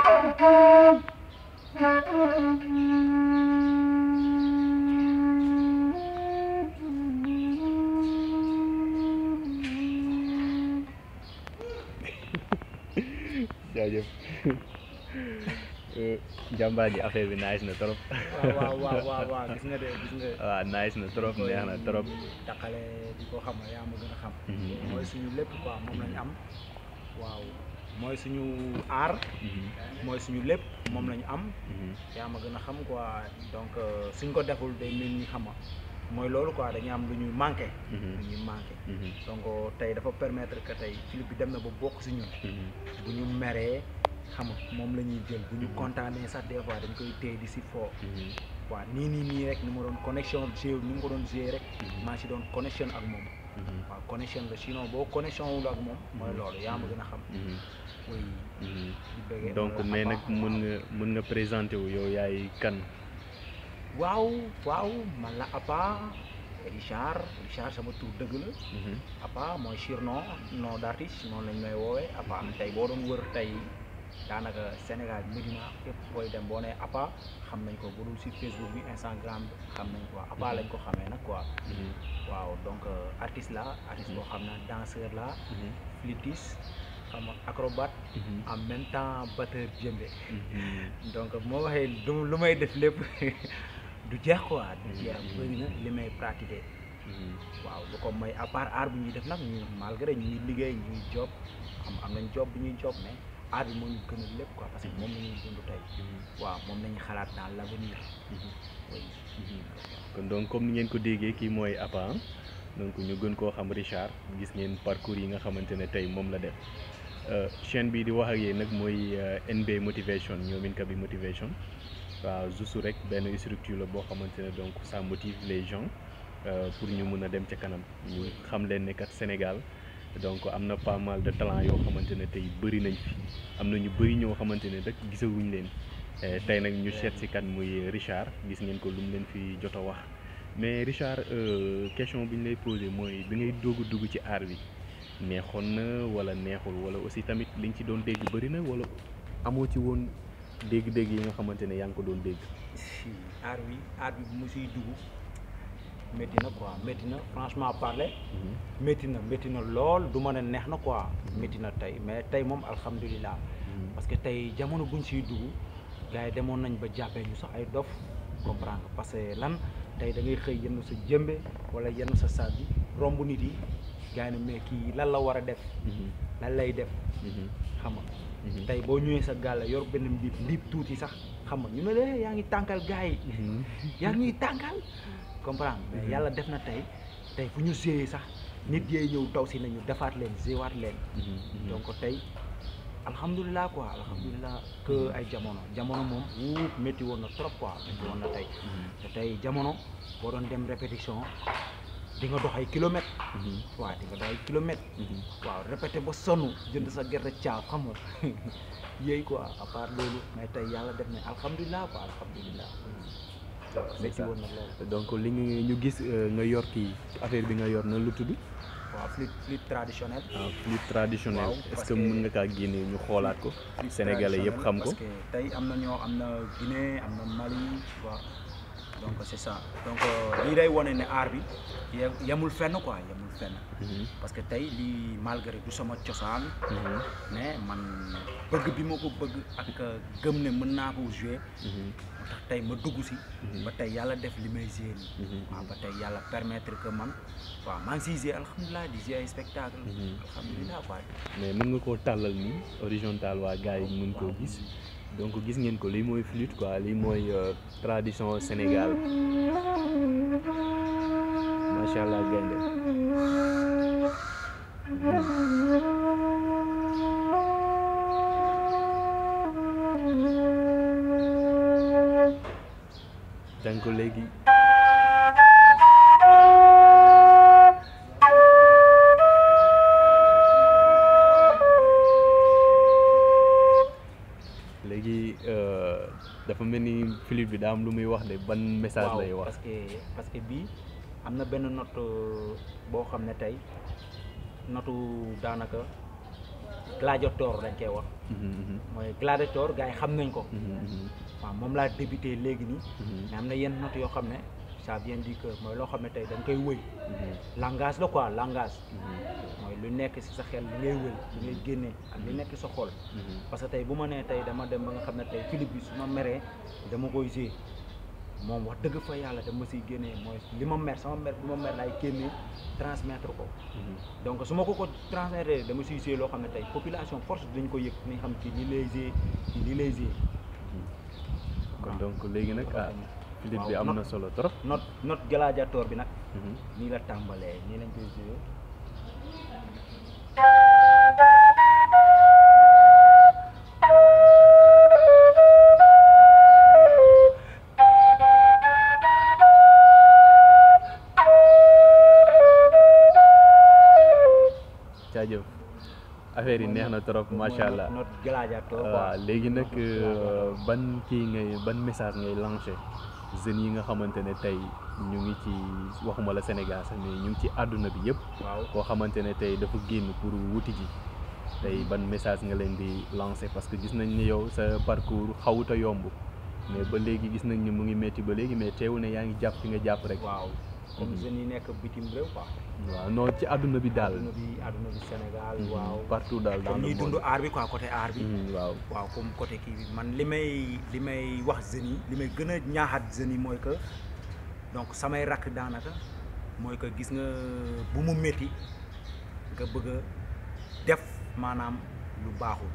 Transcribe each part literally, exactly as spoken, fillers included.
jaajëf jàmbaar ji affaire bi nice na trop. waaw waaw waaw waaw gis nga de gis nga. waaw nice na trop neex na trop. taqale di ko xam yaa ma gën a xam. mooy suñu lépp quoi moom lañu am. waaw mooy suñu aar. mooy suñu lépp moom lañu am. yaa ma gën a xam quoi donc suñ ko deful day mel ni xama mooy loolu quoi dañuy am lu ñuy manqué. lu ñuy manqué. donc tey dafa permettre que tey Philippe bi dem na ba bokk si ñun. bu ñu meree xam nga moom la ñuy jël bu ñu kontaanee sax des fois dañ koy téye di si foo. waaw nii nii nii rek ni ma doon connexion géo ni ma ko doon gérer rek. maa si doon connexion ak moom. waaw connexion la sinon boo connexion wul ak moom mooy loolu yaa ma gën a xam. oui. donc mais nag mën nga mën nga présenté wu yow yaay kan. waaw waaw man la Apa Richard Richard sama tur dëgg la. Apa mooy surnom nom d'artiste noonu lañ may woowee Apa tey boo doon wër tey daanaka Sénégal Médina képp booy dem boo nee Apa xam nañ ko bu dul si Facebook bi Instagram xam nañ ko Apa lañ ko xamee nag quoi. waaw donc artiste la artiste boo xam ne danseur la. flûtiste xam nga acrobate. en même temps batteur djembé. donc moo waxee lu may def lépp. du jeex quoi du jeex bëri na li may pratiquer. waaw lu ko may à part art bu ñuy def nag ñu malgré ñu ngi liggéey ñu ngi job xam am nañ job bu ñuy job mais art bi moo ñu gën a lépp quoi parce que moom la ñuy dund tey. waaw moom la ñuy xalaat dans l'avenir. oui. kon donc comme ni ngeen ko déggee kii mooy Apa donc ñu gën koo xam Richard gis ngeen parcours yi nga xamante ne tey moom la def chaîne bi di wax ak yéen nag mooy N B Motivation ñoomin ka bi motivation. waaw juste rek benn structure la boo xamante ne donc ça motive les gens pour ñu mun a dem ca kanam ñu xam leen ne kat Sénégal donc am na pas mal de talent yoo xamante ne tey bëri nañ fi am na ñu bëri ñoo xamante ne rek gisawuñ leen tey nag ñu seet si kan muy Richard gis ngeen ko lu mu leen fi jot a wax mais Richard question bi ñu lay posé mooy bi ngay doog a dugg ci art bi neexoon na wala neexul wala aussi tamit liñ ci doon dégg bëri na wala amoo ci woon. dégg-dégg yi nga xamante ne yaa ngi ko doon dégg. si aar bi aar bi bu mu siy dugg métti na quoi métti na franchement parler. métti na métti na lool du mën a neex na quoi. métti na tey mais tey moom alhamdulilah. parce que tey jamono buñ siy dugg gars yi demoon nañ ba jàppee ñu sax ay dof comprendre nga parce que lan tey da ngay xëy yenn sa jëmbe wala yenn sa saag bi romb nit yi gars yi ne mais kii lan la war a def. lan lay def. xam nga. tey boo ñëwee sa gàll yor benn mbiib mbiib tuuti sax xam nga ñu ne la yaa ngi tànkal gars yi. yaa ngi ñuy tànkal comprendre mais yàlla def na tey tey fu ñu géeyee sax nit yeey ñëw taw si nañu defaat leen géewaat leen. donc tey alhamdulilah quoi alhamdulilah que ay jamono jamono moom wuut métti woon na trop quoi métti woon na tey te tey jamono boo doon dem répétition di nga dox ay kilomètres. waaw di nga dox ay kilomètres. waaw répété ba sonn jënd sa gerte caaf xam nga yéey quoi à part loolu mais tey yàlla def na alhamdulilah quoi alhamdulilah. métti woon na loolu. donc li ñu gis nga yor kii affaire bi nga yor na lu tudd. waaw flûte flûte traditionnelle. ah flûte traditionnelle. waaw est-ce que mën nga kaa génne ñu xoolaat ko. Sénégalais yëpp xam ko parce que tey am na ñoo am na Guinée am na Mali waaw. donc c'est ça donc lii day wane ne art bi yemul fenn quoi yemul fenn. parce que tey lii malgré du sama cosaan. mais man bëgg bi ma ko bëgg ak gëm ne mën naa ko jouer. moo tax tey ma dugg si. ba tey yàlla def li may jouer nii. waaw ba tey yàlla permettre que man waaw maa ngi siy jouer alhamdulilah di jouer ay spectacle. alhamdulilah quoi. mais mën nga koo tàllal nii horizontal waa gars yi mën koo gis. donc gis ngeen ko lii mooy flûte quoi lii mooy tradition Sénégal macha allah gaynde donc léegi léegi dafa mel ni flûte bi daa am lu muy wax de ban message lay wax. parce que parce que bii am na benn note boo xam ne tey notu daanaka gladiator dañ koy wax. mooy gladiator gars yi xam nañ ko. waaw moom laa débuté léegi nii. mais am na yenn notes yoo xam ne ça vient du cœur mooy loo xam ne tey da nga koy wëy. langage la quoi langage. mooy lu nekk ci sa xel li ngay wëy li ngay génnee ak li nekk sa xol. parce que tey bu ma nee tey dama dem ba nga xam ne tey clip bi su ma meree dama koy jouer moom wax dëgg fa yàlla dama siy génnee mooy li ma mer sama mer bu ma mer laay génnee transmettre ko. donc su ma ko ko transmettre dama siy jouer loo xam ne tey population force dañ ko yëg nañ xam ci li lay jouer ci li lay jouer. kon donc léegi nag ah clip bi am na solo trop. not not gladiator bi nag. nii la tàmbalee nii lañ koy jouer. jaajëf affaire yi neex na trop macha allah. not gladiator waaw léegi nag ban kii ngay ban message ngay lancé jeunes yi nga xamante ne tey ñu ngi ci waxuma la Sénégal sax mais ñu ngi ci àdduna bi yëpp. waaw koo xamante ne tey dafa génn pour wuti ji tey ban message nga leen di lancé parce que gis nañ ni yow sa parcours xawut a yomb mais ba léegi gis nañ ni mu ngi métti ba léegi mais teewu ne yaa ngi jàpp fi nga jàpp rek. waaw comme jeunes yi nekk bitim réew quoi. waaw non ci àdduna bi daal. àdduna bi àdduna bi Sénégal. waaw partout daal dans le monde ñuy dund aar bi quoi côté aar bi. waaw waaw comme côté kii bi man li may li may wax jeunes yi li may gën a ñaaxaat jeunes yi mooy que donc samay rakk daanaka mooy que gis nga bu mu métti nga bëgg a def maanaam lu baaxul.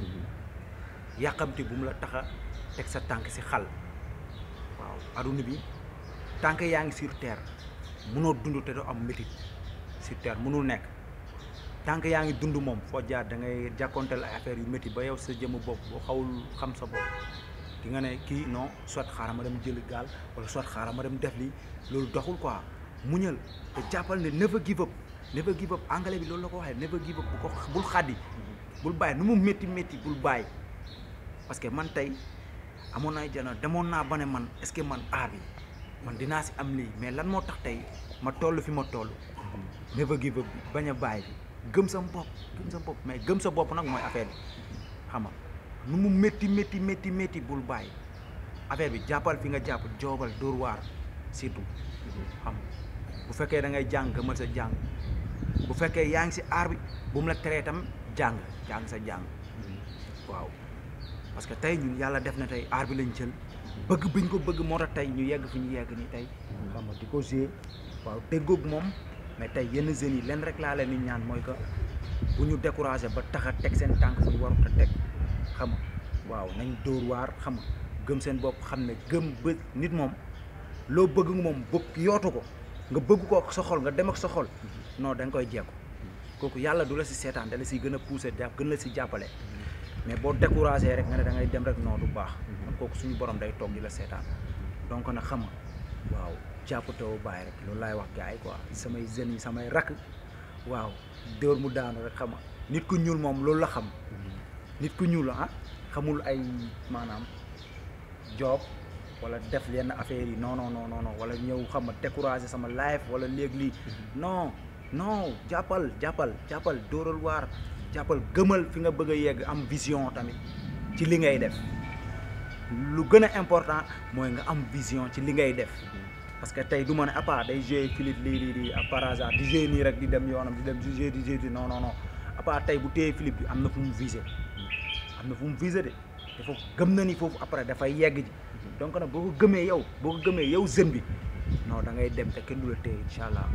yàqamti bu mu la tax a teg sa tànk ci xal. waaw àdduna bi tànk yaa ngi sur terre. mënoo dund te doo am métit sur terre mënul nekk tant que yaa ngi dund moom foo jaar da ngay jàkkonteel ay affaires yu métti ba yow sa jëmm bopp boo xawul xam sa bopp di nga ne kii non soit xaaral ma dem jëli gaal wala soit xaaral ma dem def li loolu doxul quoi muñal te jàppal ne never give up never give up anglais bi loolu la ko waxee never give up bu ko bul xaddi bul bàyyi nu mu métti métti bul bàyyi parce que man tey amoon naa jana demoon naa ba ne man est-ce que man aar bi man dinaa si am lii mais lan moo tax tey ma toll fi ma toll. never give up bi bañ a bàyyi bi gëm sa bopp gëm sa bopp mais gëm sa bopp nag mooy affaire bi xam nga nu mu métti métti métti métti bul bàyyi affaire bi jàppal fi nga jàpp joobal dóor waar surtout xam bu fekkee da ngay jàng gëmal sa jàng bu fekkee yaa ngi si aar bi bu mu la teree tam jàng jàng sa jàng waaw parce que tey ñun yàlla def na tey aar bi lañ jël. bëgg biñ ko bëgg moo tax tey ñu yegg fi ñu yegg nii tey xam nga di ko jouer waaw déggoog moom mais tey yenn jeunes yi leen rek laa leen di ñaan mooy que bu ñu découragé ba tax a teg seen tànk fu ñu warut a teg xam nga waaw nañ dóor waar xam nga gëm seen bopp xam ne gëm ba nit moom loo bëgg moom bëgg yootu ko nga bëgg ko sa xol nga dem ak sa xol non da nga koy jekku kooku yàlla du la si seetaan da la si gën a poussé jàpp gën la si jàppale mais boo découragé rek nga ne da ngay dem rek non du baax kooku suñu borom day toog di la seetaan donc nag xam nga waaw jàppatoo bàyyi rek loolu laay wax gars yi quoi samay jeunes yi samay rakk waaw dóor mu daanu rek xam nga nit ku ñuul moom loolu la xam nit ku ñuul ah xamul ay maanaam job wala def yenn affaires yi non non non non wala ñëw xam nga découragé sama life wala léegi lii non non jàppal jàppal jàppal dóoral waar jàppal gëmal fi nga bëgg a yegg am vision tamit ci li ngay def lu gën a important mooy nga am vision ci li ngay def parce que tey du ma ne à part day jouer Philippe lii lii di par hasard di jouer nii rek di dem yoonam di dem di jouer di jouer non non non à part tey bu téye Philippe bi am na fu mu visé am na fu mu visé de dafa gëm na ni foofu après dafay yegg ji donc nag boo ko gëmee yow boo ko gëmee yow jeune bi non da ngay dem te kenn du la téye incha allah.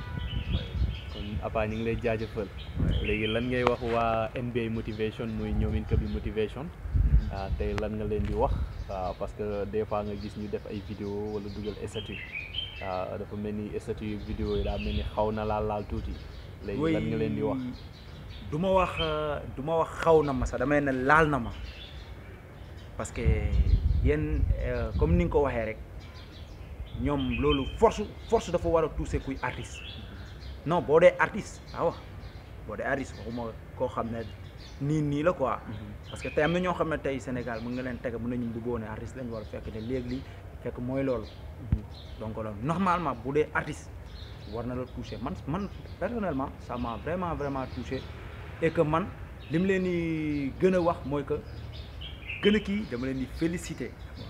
kon Apa ñu ngi lay jaajëfal léegi lan ngay wax waa N B A motivation muy ñoomin Kaby motivation ah tey lan nga leen di wax waaw parce que des fois nga gis ñu def ay vidéo wala dugal statut waaw dafa mel ni statut vidéo yi daa mel ni xaw na laal laal tuuti léegi lan nga leen di wax. du ma wax du ma wax xaw na ma sax damay ne laal na ma parce que yéen comme ni nga ko waxee rek ñoom loolu force force dafa war a toucher kuy artiste non boo dee artiste waaw boo dee artiste waxuma koo xam ne nii nii la quoi parce que tey am na ñoo xam ne tey Sénégal mën nga leen tege mën nañu bëggoo ne artiste lañ war a fekk ne léegi li fekk mooy loolu donc loolu normalement bu dee artiste war na la toucher man man personnellement ça m'a vraiment vraiment touché et que man li mu leen di gën a wax mooy que gën a kii dama leen di féliciter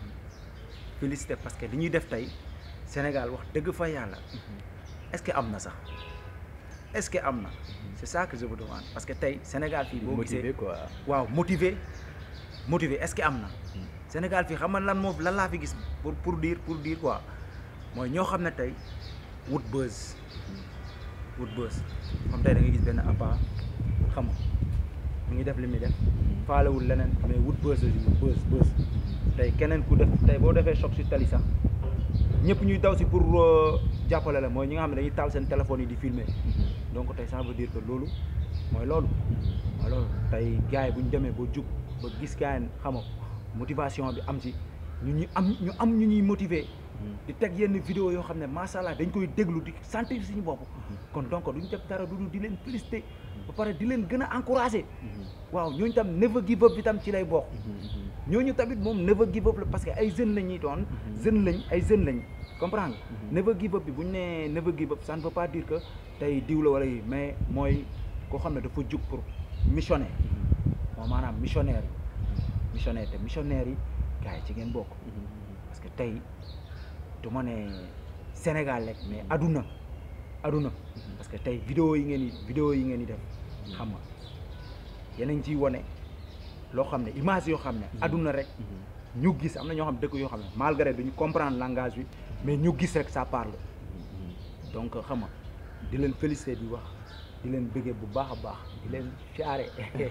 féliciter parce que li ñuy def tey Sénégal wax dëgg fa yàlla est-ce que am na sax est-ce que am na c'est ça que je vous demande parce que tey Sénégal fii boo gisee motivé quoi. waaw motivé motivé est-ce que am na Sénégal fii xam nga lan moo lan laa fi gis pour pour dire pour dire quoi mooy ñoo xam ne tey wut buzz wut buzz comme tey da ngay gis benn appa xam nga mu ngi def li muy def faalewul leneen mais wut buzz buzz buzz tey keneen ku def tey boo defee choc si tali sax ñëpp ñuy daw si pour jàppale la mooy ñi nga xam ne dañuy taal seen téléphone yi di filmer donc tey ça veut dire que loolu mooy loolu mooy loolu tey gars yi bu ñu demee ba jug ba gis gars yi xam nga motivation bi am ci ñu ñu am ñu am ñu ñuy motiver di teg yenn vidéo yoo xam ne macha allah dañ koy déglu di sentir suñu bopp kon donc duñ def dara du di leen féliciter ba pare di leen gën a encourager waaw ñooñu tam never give up bi tam ci lay bokk ñooñu tamit moom never give up la parce que ay jeunes lañ ñuy doon jeunes lañ ay jeunes lañ comprendre nga never give up bi bu ñu nee never give up ça ne veut pas dire que tey diw la wala yi mais mooy koo xam ne dafa jug pour missionner moom maanaam missionnaire yi missionnaire te missionnaire yi gars yi ci ngeen bokk parce que tey du ma ne Sénégal rek mais aduna aduna parce que tey vidéo yi ngeen di vidéo yi ngeen di def xam nga yéen a ngi ciy wane loo xam ne image yoo xam ne aduna rek ñu gis am na ñoo xam ne dëkk yoo xam ne malgré duñu comprendre langage bi mais ñu gis rek ça parle donc xam nga di leen féliciter di wax di leen bëggee bu baax a baax di leen siyaare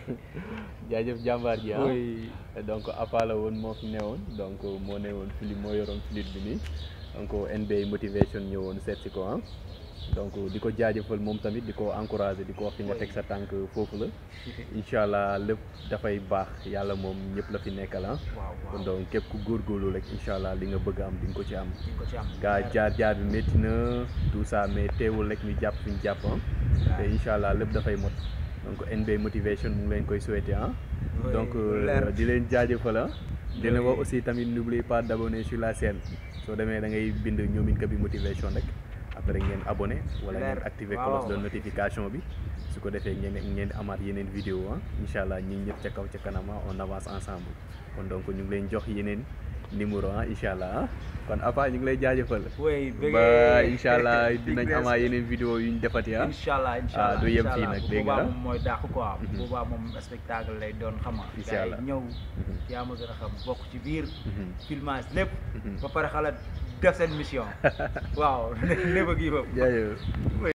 jaajëf jàmbaar ji ah donc Appa la woon moo fi newoon donc moo newoon fili moo yoroon filit bi nii donc N B A motivation ñëwoon seet si ko ah donc di ko jaajëfal moom tamit di ko encourager di ko wax fi nga teg sa tànk foofu la incha allah lépp dafay baax yàlla moom ñëpp la fi nekkal ah kon donc képp ku góorgóorlu rek incha allah li nga bëgg a am di nga ko ci am gaa jaar jaar bi métti na tout ça mais teewul rek ñu jàpp fi ñu jàpp ah te incha allah lépp dafay mot donc N B A motivation mu ngi leen koy souhaiter ah donc di leen jaajëfal ah di leen wax aussi tamit n'oubliez pas d'abonner sur la chaîne soo demee da ngay bind Ñoomin Kaby motivation rek après ngeen abonné wala ngeen activer cloche de notification bi su ko defee ngeen ngeen amaat yeneen vidéo ah incha allah ñi ñëpp ca kaw ca kanama on avance ensemble kon donc ñu ngi leen jox yeneen numéro ah incha allah ah kon Appa ñu ngi lay jaajëfal ba incha allah dinañ amaat yeneen vidéo yu ñu defati ah incha allah incha allah du yem fii nag dégg nga moom mooy dàq quoi boobaa moom spectacle lay doon xama incha allah ñëw yaa ma gën a xam bokk ci biir filmage lépp ba pare xalaat def seen mission waaw never give up